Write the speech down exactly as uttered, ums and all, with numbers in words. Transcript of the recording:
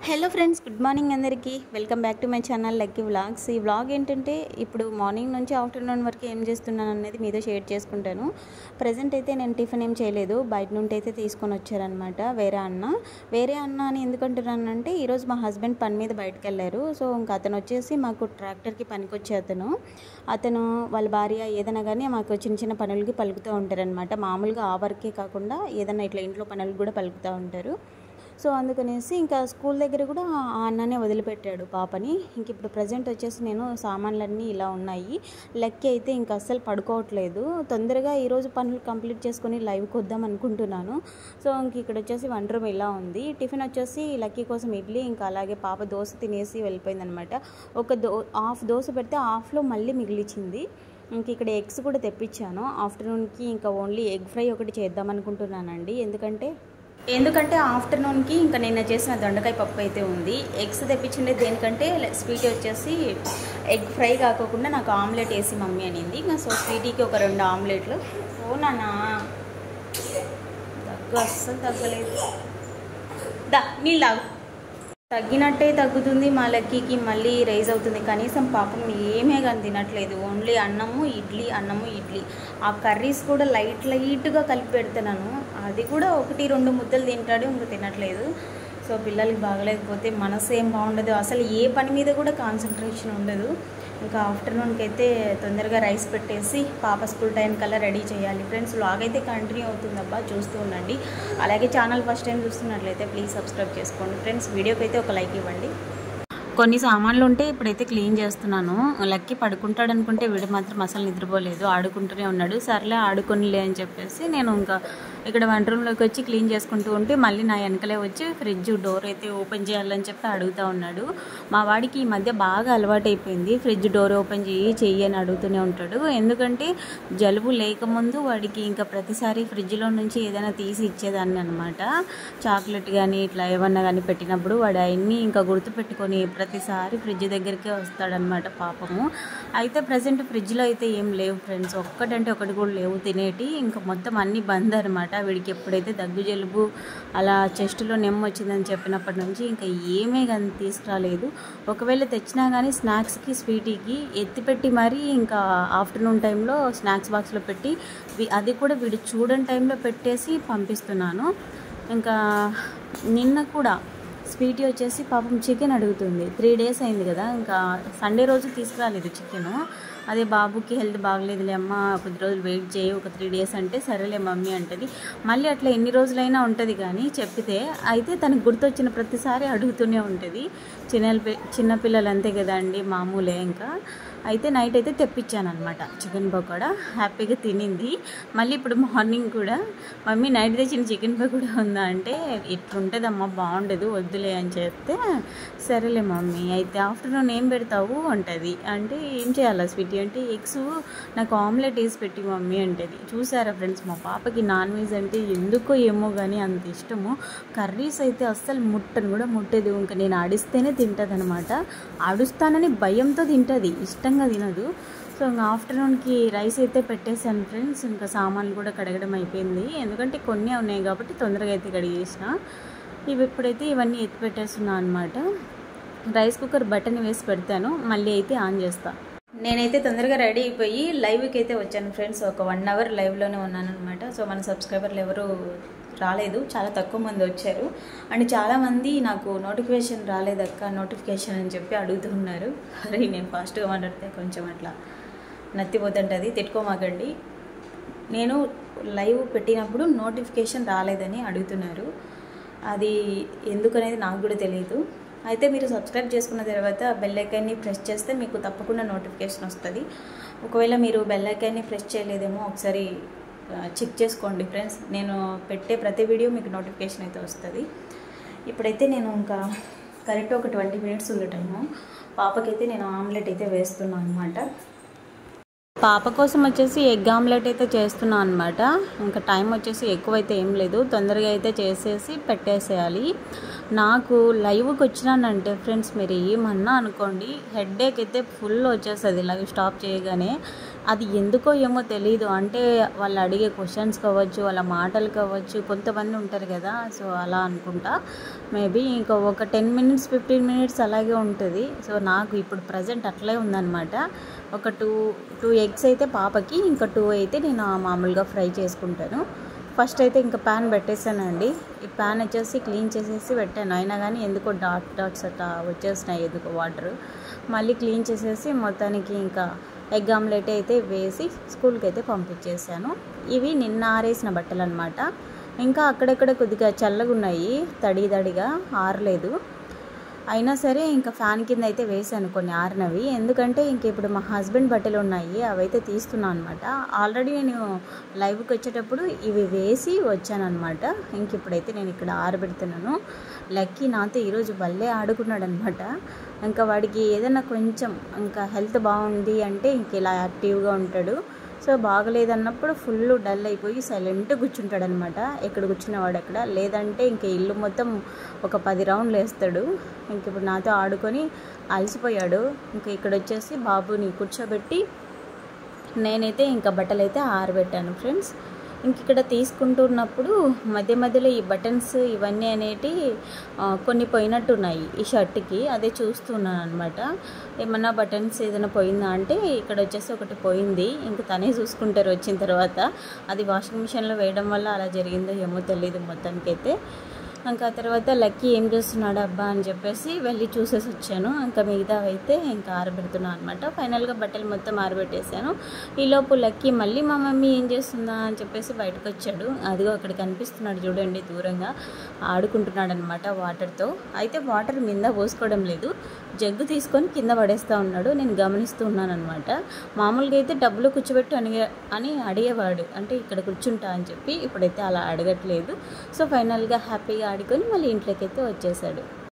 Hello friends, good morning అందరికీ. Welcome back to my channel lucky vlogs. ఈ vlog ఏంటంటే ఇప్పుడు మార్నింగ్ నుంచి ఆఫ్టర్నూన్ వరకు ఏం చేస్తున్నాను అనేది మీతో షేర్ చేసుకుంటాను. ప్రజెంట్ అయితే నేను టిఫిన్ ఏం చేయలేదు, బయట నుండి అయితే తీసుకొని వచ్చారనమాట వేరే అన్న. వేరే అన్న అని ఎందుకంటున్నానంటే ఈరోజు మా హస్బెండ్ పని మీద బయటకు వెళ్ళారు. సో ఇంకా అతను వచ్చేసి మాకు ట్రాక్టర్కి పనికొచ్చే అతను అతను వాళ్ళ భార్య ఏదైనా కానీ మాకు చిన్న చిన్న పనులకి పలుకుతూ ఉంటారనమాట. మామూలుగా ఆ వర్కే కాకుండా ఏదైనా ఇట్లా ఇంట్లో పనులకు కూడా పలుకుతూ ఉంటారు. సో అందుకనేసి ఇంకా స్కూల్ దగ్గర కూడా ఆ అన్ననే వదిలిపెట్టాడు పాపని. ఇంక ఇప్పుడు ప్రజెంట్ వచ్చేసి నేను సామాన్లన్నీ ఇలా ఉన్నాయి. లక్కీ అయితే ఇంకా అస్సలు పడుకోవట్లేదు. తొందరగా ఈరోజు పనులు కంప్లీట్ చేసుకొని లైవ్కి వద్దాం అనుకుంటున్నాను. సో ఇంక ఇక్కడ వచ్చేసి వన్ రూమ్ ఇలా ఉంది. టిఫిన్ వచ్చేసి లక్కీ కోసం ఇడ్లీ, ఇంకా అలాగే పాప దోశ తినేసి వెళ్ళిపోయిందనమాట. ఒక దో హాఫ్ దోశ పెడితే హాఫ్లో మళ్ళీ మిగిలిచింది. ఇంక ఇక్కడ ఎగ్స్ కూడా తెప్పించాను. ఆఫ్టర్నూన్కి ఇంకా ఓన్లీ ఎగ్ ఫ్రై ఒకటి చేద్దాం అనుకుంటున్నానండి. ఎందుకంటే ఎందుకంటే ఆఫ్టర్నూన్కి ఇంకా నిన్న చేసిన దొండకాయ పప్పు అయితే ఉంది. ఎగ్స్ తెప్పించిండే దేనికంటే స్వీట్ వచ్చేసి ఎగ్ ఫ్రై కాకోకుండా నాకు ఆమ్లెట్ వేసి మమ్మీ అనింది. ఇంకా సో స్వీటీకి ఒక రెండు ఆమ్లెట్లు. ఓ నాన్న దగ్గు అస్సలు తగ్గలేదు. దా నీళ్ళు తగ్గినట్టే తగ్గుతుంది, మా లక్కీకి మళ్ళీ రైజ్ అవుతుంది. కనీసం పాపం ఏమే కానీ తినట్లేదు. ఓన్లీ అన్నము ఇడ్లీ అన్నము ఇడ్లీ. ఆ కర్రీస్ కూడా లైట్ లైట్గా కలిపి పెడుతున్నాను. అది కూడా ఒకటి రెండు ముద్దలు తింటాడు, ఇంకా తినట్లేదు. సో పిల్లలకి బాగలేకపోతే మనసు ఏం బాగుండదు, అసలు ఏ పని మీద కూడా కాన్సన్ట్రేషన్ ఉండదు. ఇంకా ఆఫ్టర్నూన్కి అయితే తొందరగా రైస్ పెట్టేసి పాప స్కూల్ టైం కల్లా రెడీ చేయాలి. ఫ్రెండ్స్ వ్లాగ్ అయితే కంటిన్యూ అవుతుందబ్బా, చూస్తూ ఉండండి. అలాగే ఛానల్ ఫస్ట్ టైం చూస్తున్నట్లయితే ప్లీజ్ సబ్స్క్రైబ్ చేసుకోండి ఫ్రెండ్స్. వీడియోకి అయితే ఒక లైక్ ఇవ్వండి. కొన్ని సామాన్లు ఉంటే ఇప్పుడైతే క్లీన్ చేస్తున్నాను. లక్కీ పడుకుంటాడు అనుకుంటే వీడు మాత్రం అసలు నిద్రపోలేదు, ఆడుకుంటూనే ఉన్నాడు. సర్లే ఆడుకోనిలే అని చెప్పేసి నేను ఇంకా ఇక్కడ వన్ రూమ్లోకి వచ్చి క్లీన్ చేసుకుంటూ ఉంటే మళ్ళీ నా వెనకలే వచ్చి ఫ్రిడ్జ్ డోర్ అయితే ఓపెన్ చేయాలని చెప్పి అడుగుతూ ఉన్నాడు. మా వాడికి ఈ మధ్య బాగా అలవాటు అయిపోయింది, ఫ్రిడ్జ్ డోర్ ఓపెన్ చేయి చెయ్యి అని అడుగుతూనే ఉంటాడు. ఎందుకంటే జలుబు లేకముందు వాడికి ఇంకా ప్రతిసారి ఫ్రిడ్జ్లో నుంచి ఏదైనా తీసి ఇచ్చేదాన్ని అనమాట. చాక్లెట్ కానీ ఇట్లా ఏమన్నా కానీ పెట్టినప్పుడు వాడు అవన్నీ ఇంకా గుర్తుపెట్టుకొని ప్రతిసారి ఫ్రిడ్జ్ దగ్గరికే వస్తాడనమాట పాపము. అయితే ప్రజెంట్ ఫ్రిడ్జ్లో అయితే ఏం లేవు ఫ్రెండ్స్, ఒక్కటంటే ఒకటి కూడా లేవు తినేటి. ఇంకా మొత్తం అన్నీ బంద్ అనమాట. వీడికి ఎప్పుడైతే దగ్గు జలుబు అలా చెస్ట్లో నెమ్మ వచ్చిందని చెప్పినప్పటి నుంచి ఇంకా ఏమీ కానీ తీసుకురాలేదు. ఒకవేళ తెచ్చినా కానీ స్నాక్స్కి స్వీటీకి ఎత్తిపెట్టి మరీ ఇంకా ఆఫ్టర్నూన్ టైంలో స్నాక్స్ బాక్స్లో పెట్టి అది కూడా వీడు చూడని టైంలో పెట్టేసి పంపిస్తున్నాను. ఇంకా నిన్న కూడా స్వీటీ వచ్చేసి పాపం చికెన్ అడుగుతుంది. త్రీ డేస్ అయింది కదా, ఇంకా సండే రోజు తీసుకురాలేదు చికెను. అదే బాబుకి హెల్త్ బాగలేదులే అమ్మ కొద్ది రోజులు వెయిట్ చేయి ఒక త్రీ డేస్ అంటే సరేలే మమ్మీ అంటది. మళ్ళీ అట్లా ఎన్ని రోజులైనా ఉంటుంది కానీ చెప్పితే అయితే తనకు గుర్తొచ్చిన ప్రతిసారి అడుగుతూనే ఉంటుంది. చిన్న చిన్నపిల్లలు అంతే కదా అండి, మామూలే. ఇంకా అయితే నైట్ అయితే తెప్పించాను అనమాట చికెన్ పకోడా, హ్యాపీగా తినింది. మళ్ళీ ఇప్పుడు మార్నింగ్ కూడా మమ్మీ నైట్ తెచ్చిన చికెన్ పకోడా ఉందా అంటే ఇట్లుంటుందమ్మా బాగుండదు వద్దులే అని చెప్తే సరేలే మమ్మీ అయితే ఆఫ్టర్నూన్ ఏం పెడతావు అంటది. అంటే ఏం చేయాలా స్వీటీ అంటే ఎగ్స్ నాకు ఆమ్లెట్ వేసి పెట్టి మమ్మీ అంటది. చూసారా ఫ్రెండ్స్, మా పాపకి నాన్ వెజ్ అంటే ఎందుకో ఏమో కానీ అంత ఇష్టము. కర్రీస్ అయితే అస్సలు ముట్టను కూడా ముట్టేది. ఇంకా నేను ఆడిస్తేనే తింటుంది అనమాట. ఆడుస్తానని భయంతో తింటుంది, ఇష్టంగా తినదు. సో ఇంకా ఆఫ్టర్నూన్కి రైస్ అయితే పెట్టేశాను ఫ్రెండ్స్. ఇంకా సామాన్లు కూడా కడగడం అయిపోయింది, ఎందుకంటే కొన్ని ఉన్నాయి కాబట్టి తొందరగా అయితే కడిగేసిన. ఇవి ఇప్పుడైతే ఇవన్నీ ఎత్తి పెట్టేస్తున్నాను అనమాట. రైస్ కుక్కర్ బటన్ వేసి పెడతాను, మళ్ళీ అయితే ఆన్ చేస్తాను. నేనైతే తొందరగా రెడీ అయిపోయి లైవ్కి అయితే వచ్చాను ఫ్రెండ్స్. ఒక వన్ అవర్ లైవ్లోనే ఉన్నాను అనమాట. సో మన సబ్స్క్రైబర్లు ఎవరు రాలేదు, చాలా తక్కువ మంది వచ్చారు. అండ్ చాలామంది నాకు నోటిఫికేషన్ రాలేదక్క నోటిఫికేషన్ అని చెప్పి అడుగుతున్నారు. అరే నేను ఫాస్ట్గా మాట్లాడితే కొంచెం అట్లా నత్తిపోతుంటుంది, తిట్టుకోమాకండి. నేను లైవ్ పెట్టినప్పుడు నోటిఫికేషన్ రాలేదని అడుగుతున్నారు. అది ఎందుకనేది నాకు కూడా తెలియదు. అయితే మీరు సబ్స్క్రైబ్ చేసుకున్న తర్వాత బెల్ ఐకాన్ని ప్రెస్ చేస్తే మీకు తప్పకుండా నోటిఫికేషన్ వస్తుంది. ఒకవేళ మీరు బెల్ ఐకాన్ని ప్రెస్ చేయలేదేమో ఒకసారి చెక్ చేసుకోండి ఫ్రెండ్స్. నేను పెట్టే ప్రతి వీడియో మీకు నోటిఫికేషన్ అయితే వస్తుంది. ఇప్పుడైతే నేను ఇంకా కరెక్ట్ ఒక ట్వంటీ మినిట్స్ ఉంది టైము. పాపకైతే నేను ఆమ్లెట్ అయితే వేస్తున్నాను అనమాట. పాప కోసం వచ్చేసి ఎగ్ ఆమ్లెట్ అయితే చేస్తున్నాను అనమాట. ఇంకా టైం వచ్చేసి ఎక్కువైతే ఏం లేదు, తొందరగా అయితే చేసేసి పెట్టేసేయాలి. నాకు లైవ్కి వచ్చినానంటే ఫ్రెండ్స్ మీరు ఏమన్నా అనుకోండి, హెడ్ఏక్ అయితే ఫుల్ వచ్చేస్తుంది లైవ్ స్టాప్ చేయగానే. అది ఎందుకో ఏమో తెలీదు, అంటే వాళ్ళు అడిగే క్వశ్చన్స్ కావచ్చు, వాళ్ళ మాటలు కావచ్చు, కొంతమంది ఉంటారు కదా, సో అలా అనుకుంటా. మేబీ ఇంకా ఒక టెన్ మినిట్స్ ఫిఫ్టీన్ మినిట్స్ అలాగే ఉంటుంది. సో నాకు ఇప్పుడు ప్రజెంట్ అట్లే ఉందన్నమాట. ఒక టూ టూ ఎగ్స్ అయితే పాపకి, ఇంకా టూ అయితే నేను మామూలుగా ఫ్రై చేసుకుంటాను. ఫస్ట్ అయితే ఇంకా ప్యాన్ పెట్టేసానండి. ఈ ప్యాన్ వచ్చేసి క్లీన్ చేసేసి పెట్టాను, అయినా కానీ ఎందుకో డాట్ డాట్స్ అట్లా వచ్చేసినాయి ఎందుకో వాటర్. మళ్ళీ క్లీన్ చేసేసి మొత్తానికి ఇంకా ఎగ్ ఆమ్లెట్ అయితే వేసి స్కూల్కి అయితే పంపించేసాను. ఇవి నిన్న ఆరేసిన బట్టలు అనమాట. ఇంకా అక్కడక్కడ కొద్దిగా చల్లగా ఉన్నాయి, తడి తడిగా ఆరలేదు. అయినా సరే ఇంకా ఫ్యాన్ కింద అయితే వేసాను కొన్ని ఆరినవి, ఎందుకంటే ఇంక ఇప్పుడు మా హస్బెండ్ బట్టలు ఉన్నాయి అవైతే తీస్తున్నాను అనమాట. ఆల్రెడీ నేను లైవ్కి వచ్చేటప్పుడు ఇవి వేసి వచ్చానమాట. ఇంక ఇప్పుడైతే నేను ఇక్కడ ఆరబెడుతున్నాను. లక్కీ నాతో ఈరోజు భలే ఆడుకున్నాడు అనమాట. ఇంకా వాడికి ఏదైనా కొంచెం ఇంకా హెల్త్ బాగుంది అంటే ఇంక ఇలా యాక్టివ్గా ఉంటాడు. సో బాగలేదన్నప్పుడు ఫుల్ డల్ అయిపోయి సైలెంట్ కూర్చుంటాడు అనమాట. ఎక్కడ కూర్చున్నవాడు అక్కడ, లేదంటే ఇంక ఇల్లు మొత్తం ఒక పది రౌండ్లు వేస్తాడు. ఇంక ఇప్పుడు నాతో ఆడుకొని అలసిపోయాడు. ఇంక ఇక్కడ వచ్చేసి బాబుని కూర్చోబెట్టి నేనైతే ఇంకా బట్టలు అయితే ఆరబెట్టాను ఫ్రెండ్స్. ఇంక ఇక్కడ తీసుకుంటున్నప్పుడు మధ్య మధ్యలో ఈ బటన్స్ ఇవన్నీ అనేటి కొన్ని పోయినట్టున్నాయి ఈ షర్ట్కి, అదే చూస్తున్నాను అనమాట. ఏమన్నా బటన్స్ ఏదైనా పోయిందా అంటే ఇక్కడ వచ్చేసి ఒకటి పోయింది. ఇంక తనే చూసుకుంటారు వచ్చిన తర్వాత. అది వాషింగ్ మిషన్లో వేయడం వల్ల అలా జరిగిందో ఏమో తెలియదు మొత్తానికైతే. ఇంకా తర్వాత లక్కీ ఏం చేస్తున్నాడు అబ్బా అని చెప్పేసి వెళ్ళి చూసేసి వచ్చాను. ఇంకా మిగతా అయితే ఇంకా ఆరబెడుతున్నాను అనమాట. ఫైనల్గా బట్టలు మొత్తం ఆరబెట్టేశాను. ఈలోపు లక్కీ మళ్ళీ మా మమ్మీ ఏం చేస్తుందా అని చెప్పేసి బయటకు వచ్చాడు. అదిగో అక్కడ కనిపిస్తున్నాడు చూడండి, దూరంగా ఆడుకుంటున్నాడు అనమాట వాటర్తో. అయితే వాటర్ మీద పోసుకోవడం లేదు, జగ్గు తీసుకొని కింద పడేస్తూ ఉన్నాడు. నేను గమనిస్తూ ఉన్నాను అనమాట. మామూలుగా అయితే డబ్బులు కూర్చోబెట్టు అని అని అడిగేవాడు, అంటే ఇక్కడ కూర్చుంటా అని చెప్పి. ఇప్పుడైతే అలా అడగట్లేదు. సో ఫైనల్గా హ్యాపీగా ఆడుకొని మళ్ళీ ఇంట్లోకి అయితే వచ్చేసాడు.